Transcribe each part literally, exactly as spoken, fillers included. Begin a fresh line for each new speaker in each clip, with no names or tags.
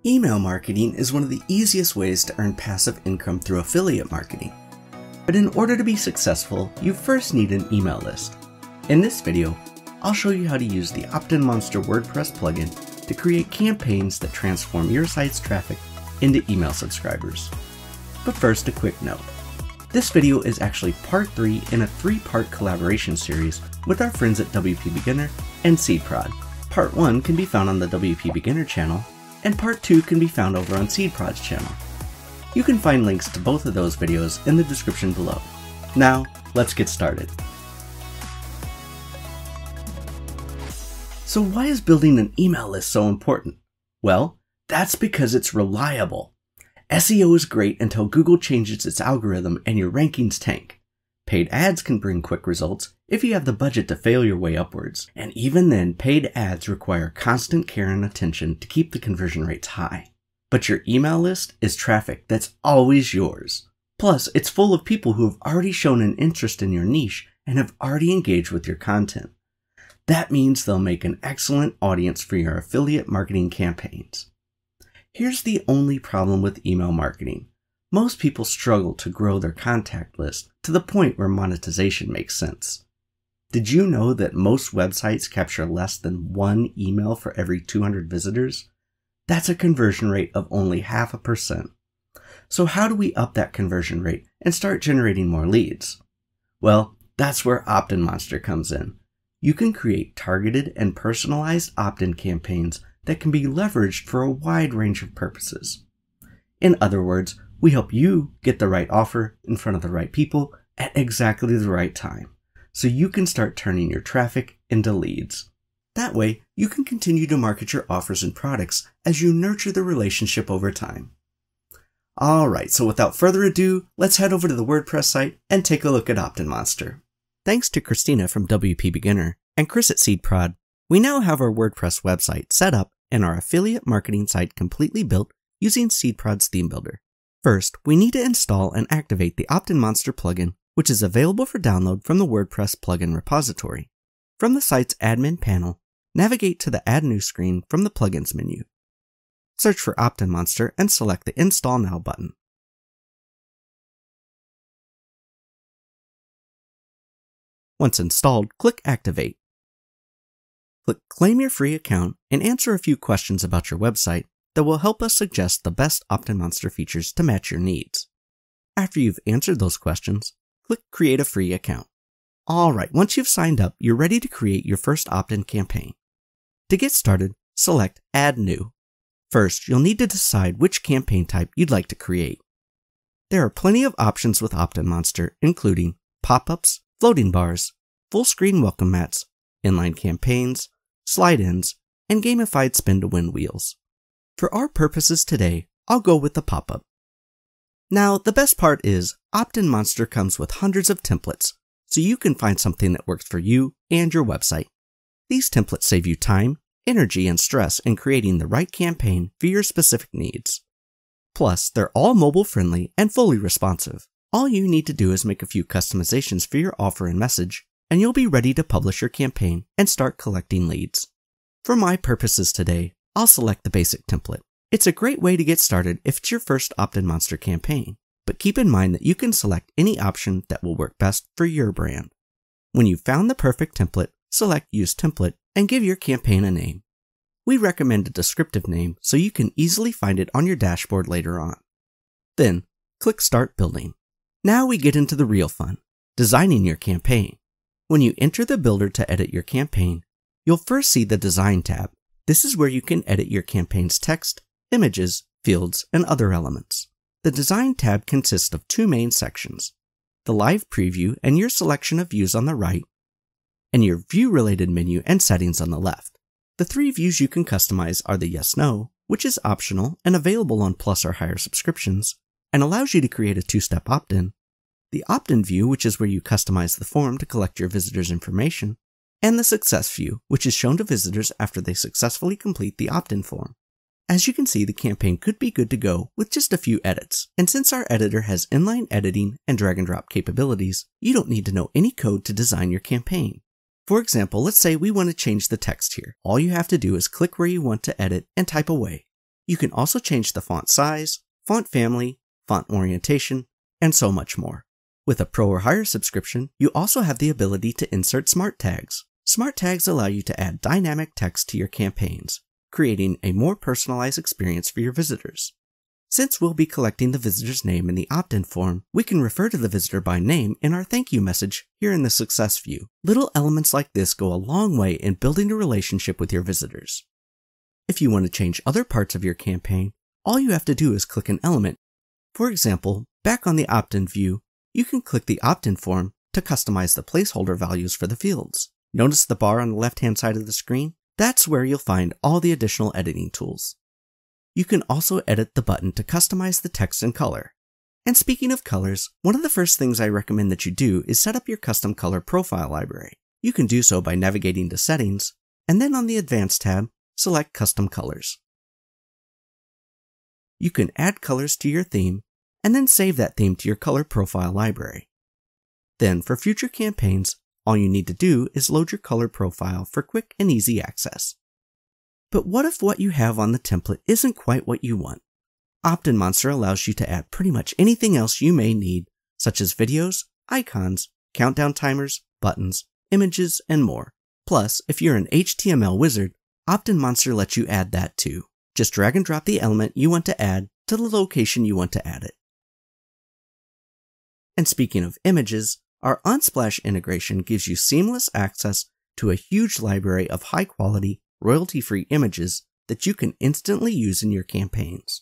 Email marketing is one of the easiest ways to earn passive income through affiliate marketing. But in order to be successful, you first need an email list. In this video, I'll show you how to use the OptinMonster WordPress plugin to create campaigns that transform your site's traffic into email subscribers. But first, a quick note. This video is actually part three in a three-part collaboration series with our friends at W P Beginner and SeedProd. Part one can be found on the W P Beginner channel, and part two can be found over on SeedProd's channel. You can find links to both of those videos in the description below. Now, let's get started. So why is building an email list so important? Well, that's because it's reliable. S E O is great until Google changes its algorithm and your rankings tank. Paid ads can bring quick results if you have the budget to fail your way upwards, and even then, paid ads require constant care and attention to keep the conversion rates high. But your email list is traffic that's always yours. Plus, it's full of people who have already shown an interest in your niche and have already engaged with your content. That means they'll make an excellent audience for your affiliate marketing campaigns. Here's the only problem with email marketing. Most people struggle to grow their contact list to the point where monetization makes sense. Did you know that most websites capture less than one email for every two hundred visitors? That's a conversion rate of only half a percent. So how do we up that conversion rate and start generating more leads? Well, that's where OptinMonster comes in. You can create targeted and personalized opt-in campaigns that can be leveraged for a wide range of purposes. In other words, we help you get the right offer in front of the right people at exactly the right time, so you can start turning your traffic into leads. That way, you can continue to market your offers and products as you nurture the relationship over time. Alright, so without further ado, let's head over to the WordPress site and take a look at OptinMonster. Thanks to Christina from W P Beginner and Chris at SeedProd, we now have our WordPress website set up and our affiliate marketing site completely built using SeedProd's theme builder. First, we need to install and activate the OptinMonster plugin, which is available for download from the WordPress plugin repository. From the site's admin panel, navigate to the Add New screen from the Plugins menu. Search for OptinMonster and select the Install Now button. Once installed, click Activate. Click Claim Your Free Account and answer a few questions about your website that will help us suggest the best OptinMonster features to match your needs. After you've answered those questions, click Create a Free Account. Alright, once you've signed up, you're ready to create your first opt-in campaign. To get started, select Add New. First, you'll need to decide which campaign type you'd like to create. There are plenty of options with OptinMonster, including pop-ups, floating bars, full-screen welcome mats, inline campaigns, slide-ins, and gamified spin-to-win wheels. For our purposes today, I'll go with the pop-up. Now, the best part is, OptinMonster comes with hundreds of templates, so you can find something that works for you and your website. These templates save you time, energy, and stress in creating the right campaign for your specific needs. Plus, they're all mobile-friendly and fully responsive. All you need to do is make a few customizations for your offer and message, and you'll be ready to publish your campaign and start collecting leads. For my purposes today, I'll select the basic template. It's a great way to get started if it's your first OptinMonster campaign, but keep in mind that you can select any option that will work best for your brand. When you've found the perfect template, select Use Template and give your campaign a name. We recommend a descriptive name so you can easily find it on your dashboard later on. Then, click Start Building. Now we get into the real fun, designing your campaign. When you enter the builder to edit your campaign, you'll first see the Design tab. This is where you can edit your campaign's text, images, fields, and other elements. The Design tab consists of two main sections, the Live Preview and your selection of views on the right, and your view-related menu and settings on the left. The three views you can customize are the Yes/No, which is optional and available on Plus or higher subscriptions, and allows you to create a two-step opt-in, the Opt-in view, which is where you customize the form to collect your visitors' information, and the Success view, which is shown to visitors after they successfully complete the opt-in form. As you can see, the campaign could be good to go with just a few edits, and since our editor has inline editing and drag and drop capabilities, you don't need to know any code to design your campaign. For example, let's say we want to change the text here. All you have to do is click where you want to edit and type away. You can also change the font size, font family, font orientation, and so much more. With a Pro or higher subscription, you also have the ability to insert smart tags. Smart tags allow you to add dynamic text to your campaigns, creating a more personalized experience for your visitors. Since we'll be collecting the visitor's name in the opt-in form, we can refer to the visitor by name in our thank you message here in the success view. Little elements like this go a long way in building a relationship with your visitors. If you want to change other parts of your campaign, all you have to do is click an element. For example, back on the opt-in view, you can click the opt-in form to customize the placeholder values for the fields. Notice the bar on the left-hand side of the screen? That's where you'll find all the additional editing tools. You can also edit the button to customize the text and color. And speaking of colors, one of the first things I recommend that you do is set up your custom color profile library. You can do so by navigating to Settings, and then on the Advanced tab, select Custom Colors. You can add colors to your theme, and then save that theme to your color profile library. Then, for future campaigns, all you need to do is load your color profile for quick and easy access. But what if what you have on the template isn't quite what you want? OptinMonster allows you to add pretty much anything else you may need, such as videos, icons, countdown timers, buttons, images, and more. Plus, if you're an H T M L wizard, OptinMonster lets you add that too. Just drag and drop the element you want to add to the location you want to add it. And speaking of images, our Unsplash integration gives you seamless access to a huge library of high-quality, royalty-free images that you can instantly use in your campaigns.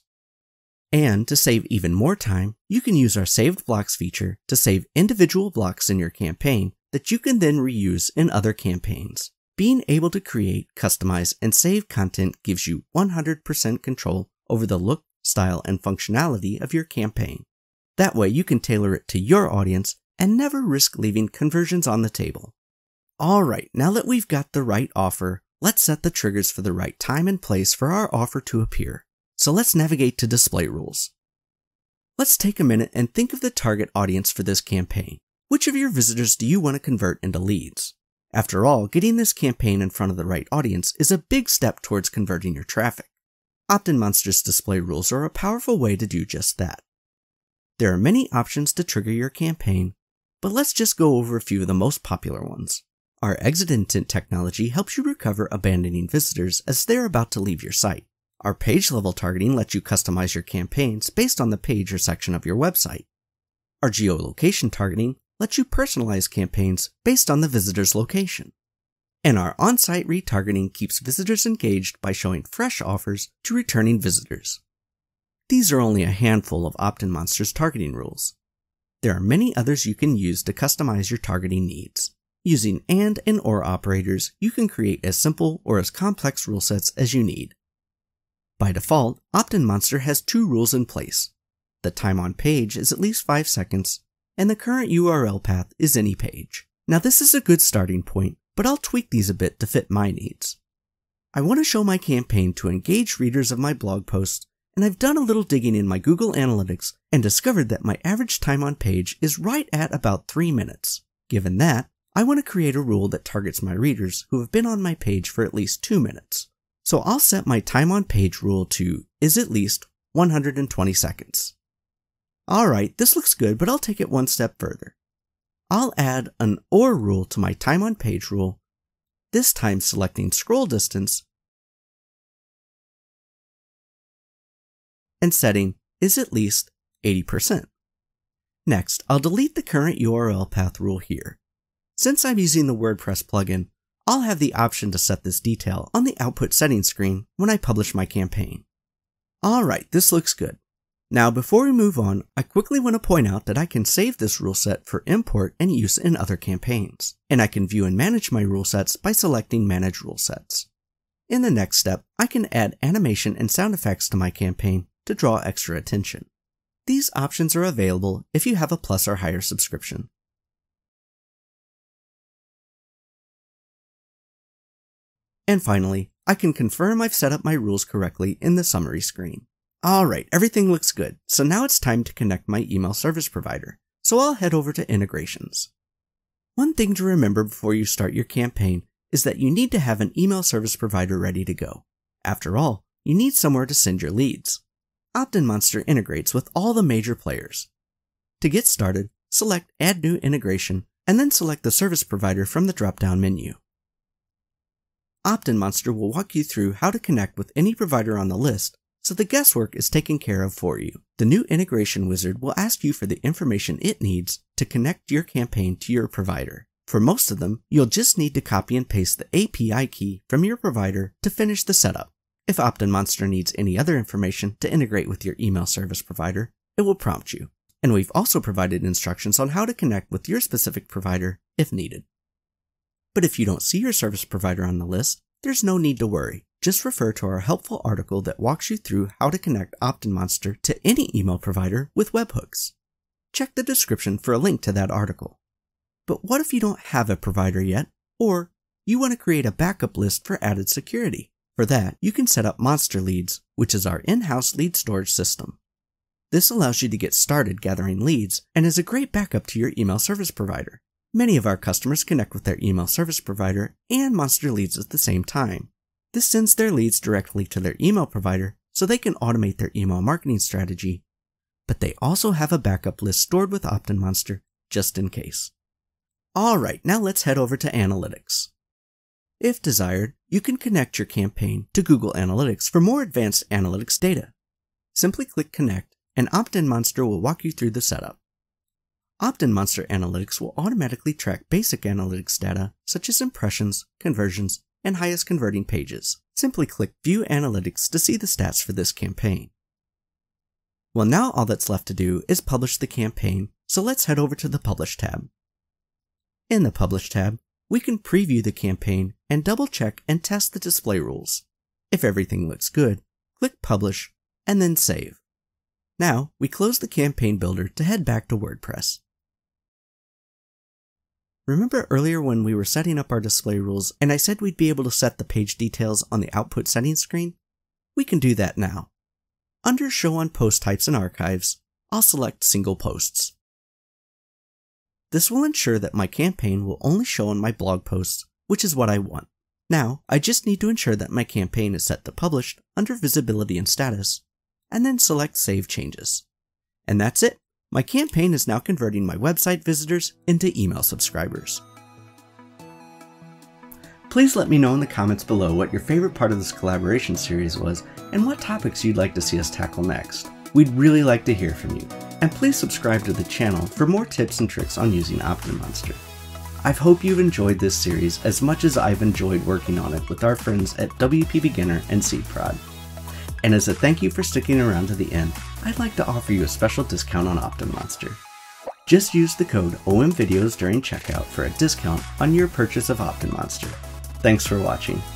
And to save even more time, you can use our Saved Blocks feature to save individual blocks in your campaign that you can then reuse in other campaigns. Being able to create, customize, and save content gives you one hundred percent control over the look, style, and functionality of your campaign. That way you can tailor it to your audience and never risk leaving conversions on the table. Alright, now that we've got the right offer, let's set the triggers for the right time and place for our offer to appear. So let's navigate to Display Rules. Let's take a minute and think of the target audience for this campaign. Which of your visitors do you want to convert into leads? After all, getting this campaign in front of the right audience is a big step towards converting your traffic. OptinMonster's display rules are a powerful way to do just that. There are many options to trigger your campaign, but let's just go over a few of the most popular ones. Our exit intent technology helps you recover abandoning visitors as they're about to leave your site. Our page level targeting lets you customize your campaigns based on the page or section of your website. Our geolocation targeting lets you personalize campaigns based on the visitor's location. And our on-site retargeting keeps visitors engaged by showing fresh offers to returning visitors. These are only a handful of OptinMonster's targeting rules. There are many others you can use to customize your targeting needs. Using and and or operators, you can create as simple or as complex rule sets as you need. By default, OptinMonster has two rules in place. The time on page is at least five seconds, and the current U R L path is any page. Now this is a good starting point, but I'll tweak these a bit to fit my needs. I want to show my campaign to engage readers of my blog posts, and I've done a little digging in my Google Analytics and discovered that my average time on page is right at about three minutes. Given that, I want to create a rule that targets my readers who have been on my page for at least two minutes. So I'll set my time on page rule to is at least one hundred twenty seconds. Alright, this looks good, but I'll take it one step further. I'll add an or rule to my time on page rule, this time selecting scroll distance and setting is at least eighty percent. Next, I'll delete the current U R L path rule here. Since I'm using the WordPress plugin, I'll have the option to set this detail on the output settings screen when I publish my campaign. Alright, this looks good. Now before we move on, I quickly want to point out that I can save this rule set for import and use in other campaigns, and I can view and manage my rule sets by selecting Manage Rule Sets. In the next step, I can add animation and sound effects to my campaign to draw extra attention. These options are available if you have a Plus or higher subscription. And finally, I can confirm I've set up my rules correctly in the summary screen. Alright, everything looks good, so now it's time to connect my email service provider, so I'll head over to Integrations. One thing to remember before you start your campaign is that you need to have an email service provider ready to go. After all, you need somewhere to send your leads. OptinMonster integrates with all the major players. To get started, select Add New Integration and then select the service provider from the drop-down menu. OptinMonster will walk you through how to connect with any provider on the list, so the guesswork is taken care of for you. The new integration wizard will ask you for the information it needs to connect your campaign to your provider. For most of them, you'll just need to copy and paste the A P I key from your provider to finish the setup. If OptinMonster needs any other information to integrate with your email service provider, it will prompt you. And we've also provided instructions on how to connect with your specific provider if needed. But if you don't see your service provider on the list, there's no need to worry. Just refer to our helpful article that walks you through how to connect OptinMonster to any email provider with webhooks. Check the description for a link to that article. But what if you don't have a provider yet, or you want to create a backup list for added security? For that, you can set up Monster Leads, which is our in-house lead storage system. This allows you to get started gathering leads and is a great backup to your email service provider. Many of our customers connect with their email service provider and Monster Leads at the same time. This sends their leads directly to their email provider so they can automate their email marketing strategy, but they also have a backup list stored with OptinMonster just in case. Alright, now let's head over to Analytics. If desired, you can connect your campaign to Google Analytics for more advanced analytics data. Simply click Connect, and OptinMonster will walk you through the setup. OptinMonster Analytics will automatically track basic analytics data such as impressions, conversions, and highest converting pages. Simply click View Analytics to see the stats for this campaign. Well, now all that's left to do is publish the campaign, so let's head over to the Publish tab. In the Publish tab, we can preview the campaign and double-check and test the display rules. If everything looks good, click Publish and then Save. Now, we close the campaign builder to head back to WordPress. Remember earlier when we were setting up our display rules and I said we'd be able to set the page details on the output settings screen? We can do that now. Under Show on Post Types and Archives, I'll select Single Posts. This will ensure that my campaign will only show on my blog posts, which is what I want. Now, I just need to ensure that my campaign is set to Published under Visibility and Status, and then select Save Changes. And that's it! My campaign is now converting my website visitors into email subscribers. Please let me know in the comments below what your favorite part of this collaboration series was and what topics you'd like to see us tackle next. We'd really like to hear from you, and please subscribe to the channel for more tips and tricks on using OptinMonster. I hope you've enjoyed this series as much as I've enjoyed working on it with our friends at W P Beginner and SeedProd. And as a thank you for sticking around to the end, I'd like to offer you a special discount on OptinMonster. Just use the code O M videos during checkout for a discount on your purchase of OptinMonster. Thanks for watching.